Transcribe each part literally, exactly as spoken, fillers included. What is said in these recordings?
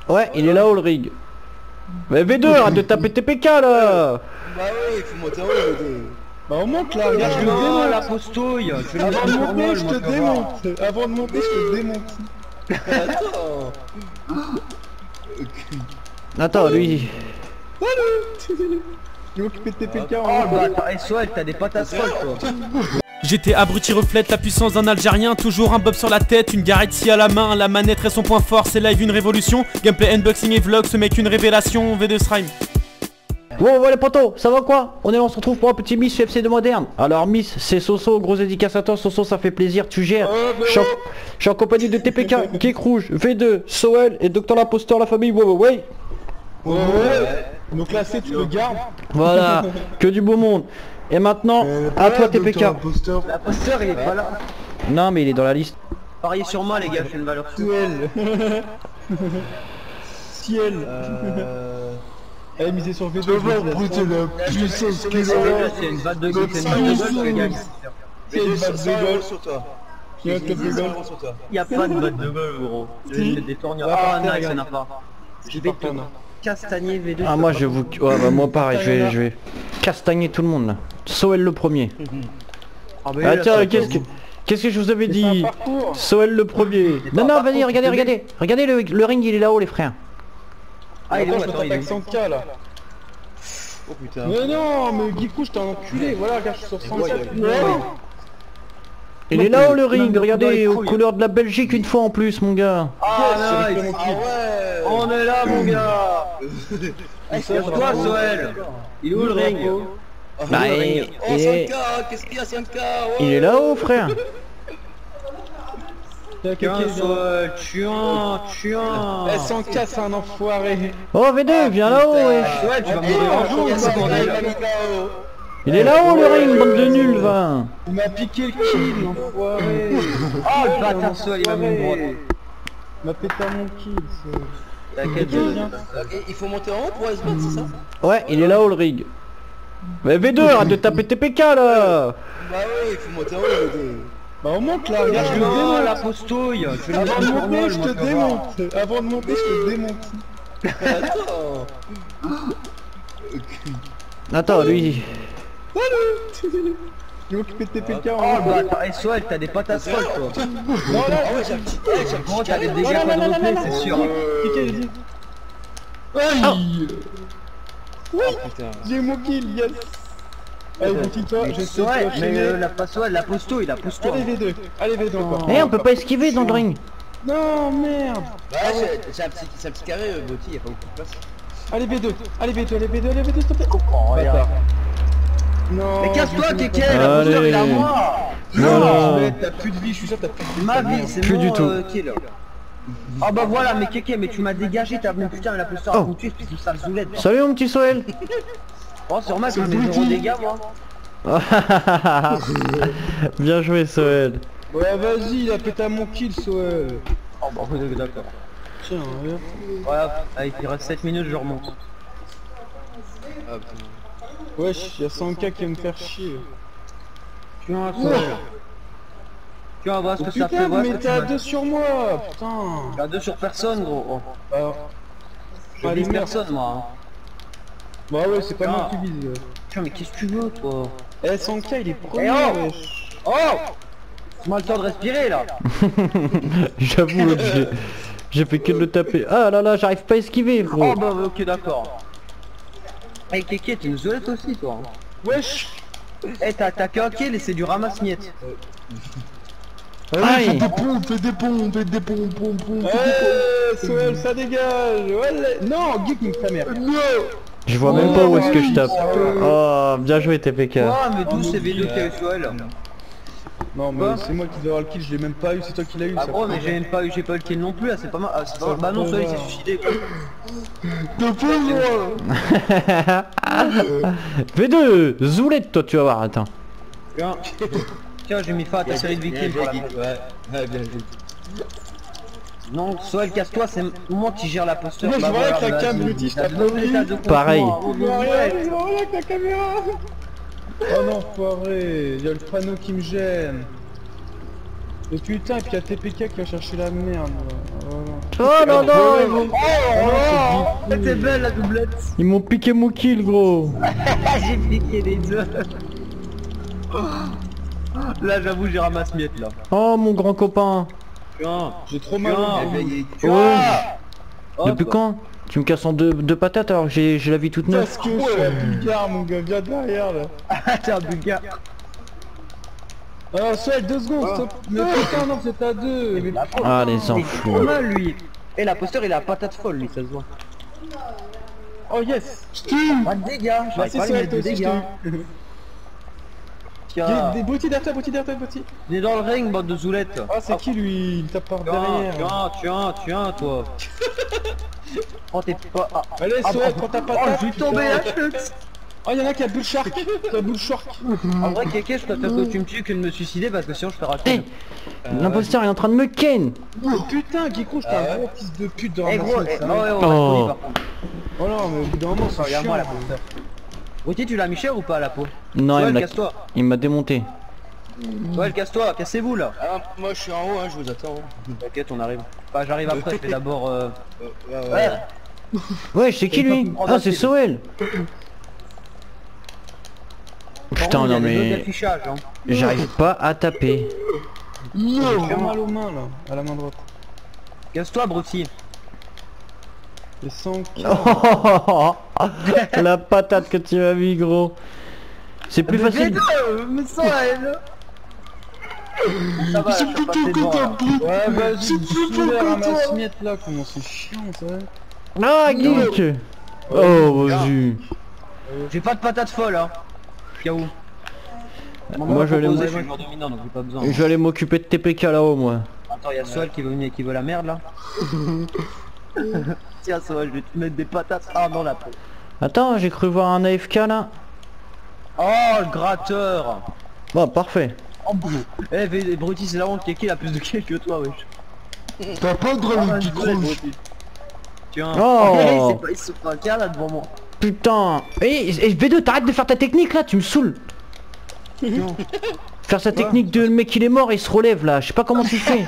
Ouais, il est là-haut le rig. Mais V deux, arrête de taper T P K là. Bah oui, il faut monter en haut V deux. Bah on monte là, regarde, je te Non, démonte. la postouille. Je vais Avant de mettre monter, normal, je moi, te tu vas voir. démonte. Avant de monter, je te démonte. Attends. Attends, lui. Tu veux occuper de T P K Oh en haut. bah attends, S O L, t'as des pattes à sol toi. J'étais abruti reflète la puissance d'un Algérien, toujours un bob sur la tête, une garette à la main, la manette est son point fort, c'est live une révolution, gameplay, unboxing et vlog, ce mec une révélation, V deux Srime. Bon, voilà les potos, ça va quoi? On est là, on se retrouve pour un petit Miss U F C de moderne. Alors Miss, c'est Soso, grosse dédicace à toi, Soso, ça fait plaisir, tu gères. Je suis en- je suis en compagnie de T P K, Geek Rouge, V deux, Soel et Docteur l'Imposteur, la famille, ouais ouais ouais. Ouais, ouais. Donc là, c'est tu le gardes. Voilà, que du beau monde. Et maintenant, à toi T P K. L'imposteur il est pas là. Non mais il est dans la liste. Pariez sur moi les gars, je fais une valeur sûre. Ciel. Ciel. Euh... Allez, miser sur V deux. Je vais brûter la puissance qu'il a. C'est une batte de golf, c'est une batte de golf les gars. C'est une batte de golf. sur toi. Il y a un club de golf. Y'a pas de batte de golf gros. Si. C'est des tournures. Ouais, Ah par terre, nice, y'en a regarde. pas. Je vais te castagner V deux. Ah moi je vous... Ouais bah moi pareil, je vais, je vais castagner tout le monde là. Soel le premier. Ah bah Ah là, tiens, ça- qu'est-ce que... Qu'est-ce que je vous avais C'est un dit? parcours. Soel le premier. Non non, vas-y, regardez, regardez. Regardez le, le ring, il est là-haut les frères. Ah il est où? Attends, je Attends, il est m'attaque où? cent K là. Oh putain. Mais non, mais Geekou, je t'ai enculé. Voilà, regarde, je suis sur cent K. Il est là-haut le ring, Non, regardez, non, aux non, couleurs de la Belgique une fois en plus mon gars. Ah c'est nice. le Ah ouais. On est là mon gars. Casse-toi Soel. Il est où le ring? Bah, le il, ring. Oh il est, cinq K, qu'est-ce qu'il y a cinq K? il est là-haut frère. Tiens Soel, tuant, tuant. Eh, cent K, c'est un enfoiré. Oh V deux, viens là-haut wesh. Ouais, tu vas mourir un jour, Qu'est-ce ça, qu'il y a, bordel. il m'a mis K O. Il est là-haut le ring, bande de nuls va. Il m'a piqué le kill, l'enfoiré. Oh le bâtard Soel, il m'a mis une droite. Il m'a pété à mon kill. c'est- T'as quel deuxième? Et il faut monter en haut pour aller se battre, c'est ça? Ouais, il est là-haut le ring. Mais V deux, arrête de taper T P K là. Bah oui, il faut monter en haut V deux. Bah on monte là, regarde, je te Non, démonte. la postouille. Je vais le Avant mettre de en monter, normal, je moi, te tu vas voir. démonte. Avant de monter, je te démonte. Attends. Attends, lui. Il est occupé de T P K Oh en le bâtard, S O L, t'as des pattes à sol toi. Non, là, Ah ouais, j'ai un petit eh, j'ai un Gros, petit t'as des carré. dégâts quadruplés, c'est sûr. piqué, j'ai dit. Oh putain. J'ai mon kill, yes. Allez, continue-toi, j'essaie de Ouais, mais enchaîner. euh, la passe la pousse-toi, la pousse-toi. Allez, V deux. Allez, V deux encore. Eh, on peut pas esquiver dans le ring. Non, merde. Bah j'ai j'ai un petit c'est un petit carré, euh, Botti, y'a pas beaucoup de place. Allez, V deux. Allez, V deux, allez, V deux, allez, V deux, s'il te plaît. Oh, regarde. Bâtard. Non. Mais casse-toi, je sais Kéké, pas. la pousse-toi, il est à Allez. moi. Non, non. Mais T'as plus de vie, je suis sûr que t'as plus de vie. Ma vie, c'est Plus mon du tout. euh, kill. Ah bah voilà, mais Kéké, mais tu m'as dégagé, t'as venu putain, la pousse-toi Oh. à me tuer, c'est ça le zoulette. Salut mon petit Soel. Oh, c'est normal que je mets zéro dégâts, moi. Bien joué Soel. Ouais, vas-y, il a pété à mon kill, Soel. Oh bah oui, d'accord. Tiens, regarde. Ouais, allez, il reste sept minutes, je remonte. Ah putain. Wesh, y'a cent K qui va me faire chier. Tu vois, Soel. Tu vas voir ce Oh, que ça fait, putain, voir ce mais que tu t'es à vas- deux sur moi, putain. T'es à deux sur personne, gros. Oh. Alors, Je Allez, vise merde. personne, moi. Hein. bah ouais, c'est pas Ah. moi qui vise. Putain, mais qu'est-ce que tu veux, toi? Eh, cent K, il est premier, Eh oh wesh. Oh! Tu m'as le temps de respirer, là. J'avoue l'autre, j'ai... J'ai fait que de le taper. Ah là là, j'arrive pas à esquiver Oh gros. bah ok, d'accord. Eh Kéké, t'es une zoulette aussi, toi. Wesh. Eh, t'as t'as qu'un kill et c'est du ramasse-miette. Aïe. pompes, fais des pompes, fais des pompes, pompes, pompes. Eh, Soel, ça dégage. Ouais, non, geek, nique ta mère. Je vois même pas où est-ce que je tape. Oh, bien joué T P K. Ah, mais d'où c'est V deux qui a eu sur elle? Non, mais Quoi c'est moi qui devais avoir le kill, je l'ai même pas eu, c'est toi qui l'as eu. Ah ça. gros, mais j'ai même pas eu, j'ai pas eu le kill non plus, là, c'est pas mal. Ah, c'est pas mal. Bah non, celui il s'est suicidé, quoi. V deux, zoulette toi tu vas voir, attends. Tiens, tiens, j'ai mis fin à ta série de victimes pour la Ouais, ouais, bien joué. Non, Soel, casse-toi, c'est moi qui gère la posture. Moi, je Bah, vois voilà, avec la bah, cam, vas-y. Brutus, T'as t'as de pas mauvais vu état de confinement, Pareil. hein, Oh, vous mais arrête, êtes. oh, avec la caméra. Oh non, foiré, y'a le panneau qui me gêne. Et putain, et puis y'a T P K qui va chercher la merde. Voilà. Oh non non, ils m'ont- Oh, c'était belle la doublette. ils m'ont piqué mon kill gros. J'ai piqué les deux. Là j'avoue j'ai ramassé miette là. Oh mon grand copain. Tiens, J'ai trop mal. tiens. Eh ben, il est- Ouais. Hop. Depuis quand? Tu me casses en deux, deux patates alors que j'ai j'ai la vie toute neuve. Parce que je suis un bulgare, mon gars, viens derrière là. Ah t'es un bulgare. Alors, Swell, deux secondes, stop. Mais putain, non, c'est à deux. Mais Ah les Il est trop enfants. mal lui. Et l'imposteur il a la patate folle lui, ça se voit. Oh yes. Pas de dégâts, j'arrive Merci pas à lui Swell, mettre toi de aussi, je dégâts. t'ai eu. Tiens, Des brutis derrière toi, brutis derrière toi, brutis. il est dans le ring bande de zoulettes. Ah, c'est qui lui? Il tape par Tiens, derrière. tiens, tiens, tiens toi. Oh t'es pas... Ah, Allez, ah, Swell, ah, prends ta oh, patate. je suis tombé là, chute. Oh, y'en a qui a bull shark. Qui a bull shark. En vrai, Kéké, je préfère que tu me tues que de me suicider parce que sinon je fais rater. Eh, l'imposteur est en train de me ken. Oh putain, Geeko, j'étais un gros fils de pute de Eh ramasser gros, ça. eh, oh, ouais, on Oh. va se connaître, par contre. Oh non, mais au bout d'un moment, c'est Regarde-moi chiant. la porteur. Gauthier, tu l'as mis cher ou pas à la peau? Non, il Ouais, m'a casse-toi. il m'a démonté. Ouais, casse-toi, cassez-vous là. Ah, moi je suis en haut, hein, je vous attends. T'inquiète, on arrive. Bah, j'arrive après, je fais d'abord. Euh... Ouais, ouais, Ouais, ouais. Ouais, c'est qui lui? Ah c'est Soel. Putain non mais d'affichage, hein. j'arrive pas à taper. J'ai très mal aux mains là, à la main droite. Casse-toi, Brutti. Et sans La patate que tu m'as mis gros. C'est plus facile. Mais sans elle. Ça va, je suis passé devant là. Ouais, vas-y, je ramasse miette là, comment c'est chiant ça. Ah geek. Oh vas-y. J'ai pas de patate folle, hein. Yahoo. Moi, je vais je aller- suis joueur dominant donc j'ai pas besoin. Je vais aller m'occuper de T P K là-haut moi. Attends, y'a Soel qui veut venir, qui veut la merde là. Tiens Soel, je vais te mettre des patates ah dans la peau. Attends, j'ai cru voir un A F K là. Oh le gratteur. Bon parfait. Oh boum. Eh V- Brutti, c'est la honte, Kéké a plus de kills que toi wesh. T'as pas de drôle qui Brutti. croche. Tiens. Oh. c'est pas, il se fait un cas là devant moi. Putain. Eh eh, V deux, t'arrêtes de faire ta technique là, tu me saoules. Faire sa technique de le mec il est mort et il se relève là, je sais pas comment tu fais.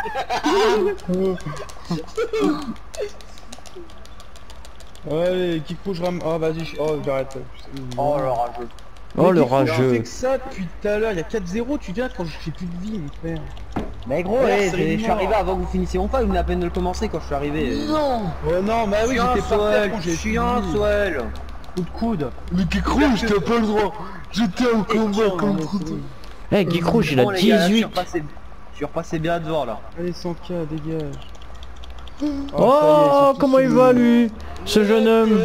Allez, Geeko, je rame. Oh, vas-y, je- oh, j'arrête. Oh le rageux. Oh le Geeko, Tu rageux. fais que ça depuis tout à l'heure, il y a quatre zéro, tu viens quand j'ai plus de vie, mon frère. Mais gros, Ouais, eh, c'est j'ai- je suis mort. arrivé avant que vous finissiez mon fight, vous venez à peine de le commencer quand je suis arrivé. Non. Oh non, bah oui, Chien j'étais par terre Soel, quand j'ai chien fini. Soel. Coup de coude. Mais qui croche, t'as pas le droit. J'étais au combat contre toi. Eh Geek Rouge il a Bon, les gars, là, je suis dix-huit. repassé, je suis repassé bien devant là. Allez, cent K, dégage. Oh comment il va lui, ce jeune homme.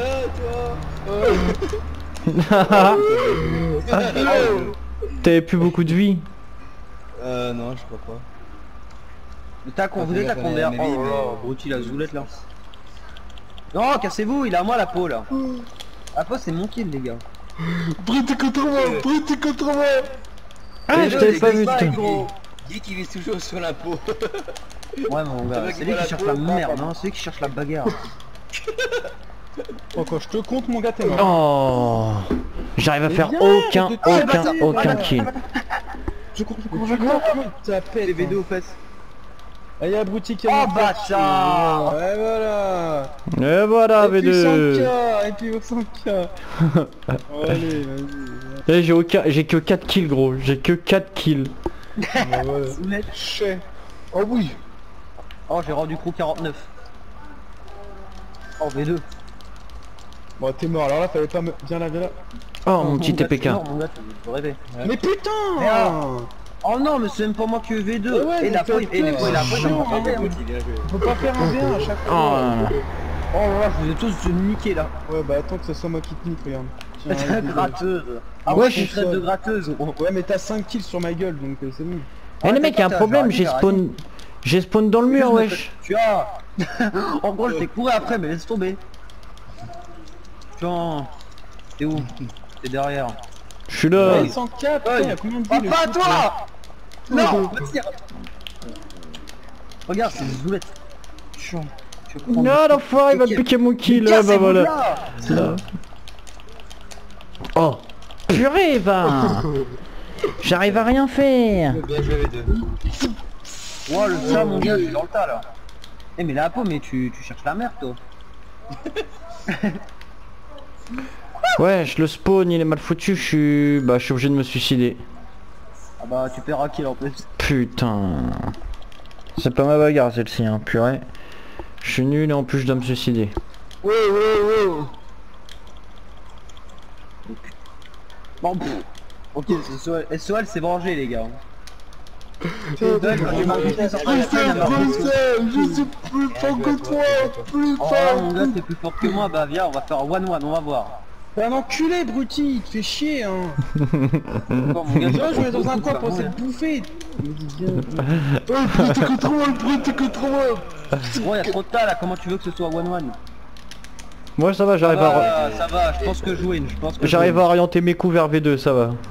T'avais plus beaucoup de vie. Euh, non, je crois pas. Le tac, on Ah, vous êtes à connais combien? mes Oh vies, là là, mais- Brutti la zoulette là. Non, cassez-vous, il est à moi la peau là. La peau c'est mon kill les gars. Brûle contre moi, brûle contre moi. Ah je t'avais pas vu toi. toi. Gros. Dis qu'il vise toujours sur la peau. Ouais mon gars, mec, c'est il lui voit qui la cherche peau, la bam, merde, bam. hein, c'est lui qui cherche la bagarre. Oh, quand je te compte, mon gars, t'es mort. Oh. J'arrive à Mais faire viens, aucun, je te- aucun, bâtard, aucun bâtard. kill. Je cours, je cours, je cours. Ça pète. Les V deux aux fesses. Ah, y'a Brutti qui Oh a monté. bâtard. Ouais, voilà. Et voilà Et V puis deux. cent K, et puis au cent K. Allez, vas-y. Eh, J'ai aucun, j'ai que quatre kills gros, j'ai que quatre kills. Bah, voilà. Zoulette. Chais. Oh oui. Oh j'ai rendu crew quarante-neuf. Oh V deux. Bon, t'es mort, alors là, fallait pas me... Viens là, viens là. Oh mon petit gars, T P K. c'est mort, mon gars, tu peux rêver. Mais putain. Merde. Oh non mais c'est même pas moi qui veux V deux. Ah ouais, Et la mais fois, t'as et les peur, fois, et la fois, ça m'a chiant, pas fait, hein. On peut pas faire un V un à chaque Oh fois. là là. Oh là là, je vous ai tous niqué là. Ouais, bah attends que ce soit moi qui te nique, regarde. Tiens, T'es regarde, gratteuse. Ah Ouais, ouais, je je suis suis traite de seul. gratteuse. gros. Ouais, mais t'as cinq kills sur ma gueule, donc euh, c'est bon. Eh les mecs, y'a un t'as- problème, t'as j'ai arrêté, spawn... J'ai spawn dans le mur wesh. Tu as. En gros, je t'ai couru après, mais laisse tomber. Tiens. T'es où? T'es derrière. Je suis là. Ouais, cent K, putain, y'a combien de Ah, villes pas le toi. Non, me tire. Regarde, c'est des zoulettes. Chiant. Je vais prendre- Non l'enfoiré il va me piquer mon kill, Mais là bah cassez-vous voilà. là. Là. Oh purée va. J'arrive à rien faire. Bien joué, V deux. Ouais, le tas, mon gars, je suis dans le tas là. Eh mais la peau, mais tu, tu cherches la merde toi. Wesh, le spawn il est mal foutu, je suis... Bah je suis obligé de me suicider. Ah bah tu perds un kill en plus. Putain. C'est pas ma bagarre celle-ci, hein, purée. Je suis nul et en plus je dois me suicider. Ouais, ouais, ouais. Bon, pff. Ok, S O L, S O L c'est vengé les gars. Bruxelles, Bruxelles, je suis plus fort que toi, plus Oh fort. mon gars t'es plus fort que moi, bah viens on va faire one one, on va voir. T'es un enculé, Bruti, il te fait chier, hein. Bon, mon gars, Viens, je vais dans un coin pour essayer de bouffer. Oh, le bruit, t'es que trop mal, le bruit, t'es que trop mal. Gros y'a trop de tas là, comment tu veux que ce soit one one? Moi ça va, Ça j'arrive à... va, ça va, je pense que je win, je pense que je J'arrive à win. orienter mes coups vers V deux, ça va.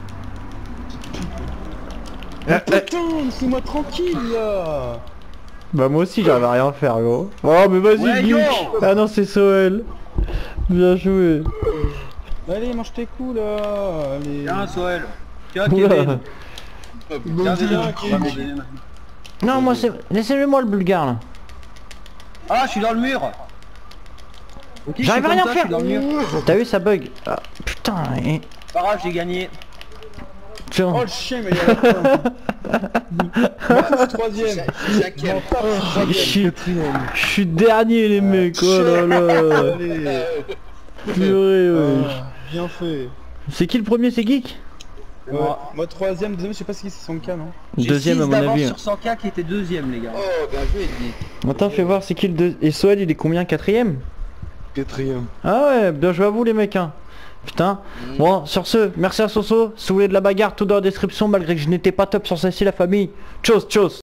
Ah, putain, laissez-moi tranquille, là. Bah moi aussi j'arrive à rien faire gros. Oh mais vas-y Ouais, Geek. yo. Ah non c'est Soel. Bien joué. Allez, mange tes coups, là. Allez. Tiens Soel, tiens Oula. Kevin. Bon, Tiens dis, Kevin. Kevin. Non moi c'est... Laissez-le moi le bulgare là. Ah je suis dans le mur. Ok, je J'arrive suis à rien comme toi, faire. je suis dans le mur. T'as vu ça bug? Ah, putain et... Pas grave, j'ai gagné. Tiens. Oh le chien, mais il y a la fin. Moi, c'est troisième. Je m'en tape, Je je suis suis... je suis dernier les mecs, oh là là. Allez. Purée ouais. Ah, bien fait. C'est qui le premier, c'est Geek? C'est Ouais. moi. Moi, troisième, deuxième, je sais pas si c'est son cas, non. J'ai Deuxième six à mon d'avance avis. sur cent K qui était deuxième les gars. Oh, bien joué, Guy. Attends fais voir c'est qui le deux... Et Soel il est combien? Quatrième? Quatrième. Ah ouais, bien joué à vous les mecs hein. Putain. Bon, sur ce, merci à Soso. Si vous voulez de la bagarre, tout dans la description, malgré que je n'étais pas top sur celle-ci la famille. Tchuss, tchuss.